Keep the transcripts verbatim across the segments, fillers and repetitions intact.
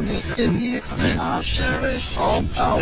in here, and I'll share it all out.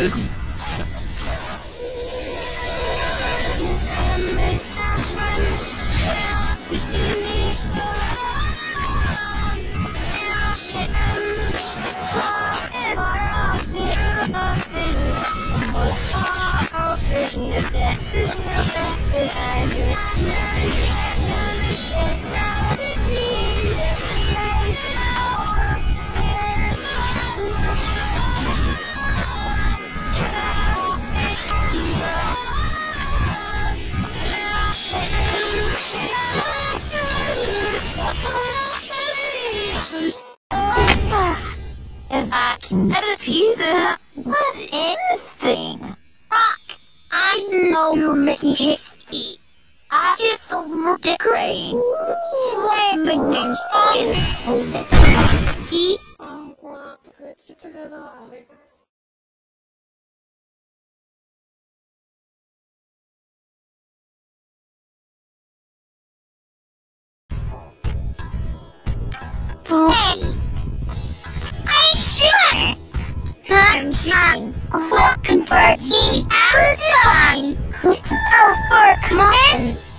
If I can get a pizza, what's in this thing? Rock, I know you're making history. I just overdecorate. Slamming and fucking see? I'm gonna put it on. Hey! I'm Shimmer! I'm Shine. Welcome to our team. How's it going? How's work, come on in.